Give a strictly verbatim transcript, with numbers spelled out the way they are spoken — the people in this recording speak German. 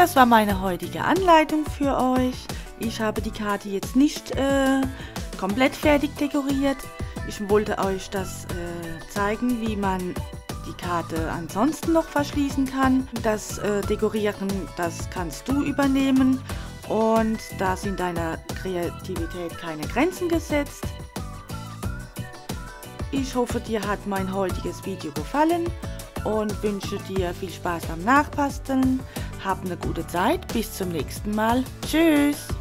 das war meine heutige Anleitung für euch. Ich habe die Karte jetzt nicht äh, komplett fertig dekoriert. Ich wollte euch das äh, zeigen, wie man die Karte ansonsten noch verschließen kann. Das äh, Dekorieren, das kannst du übernehmen und da sind deiner Kreativität keine Grenzen gesetzt. Ich hoffe, dir hat mein heutiges Video gefallen und wünsche dir viel Spaß beim Nachbasteln. Hab eine gute Zeit, bis zum nächsten Mal. Tschüss!